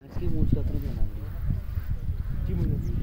Meski मूंछ का तरफ जाना है जी मुझे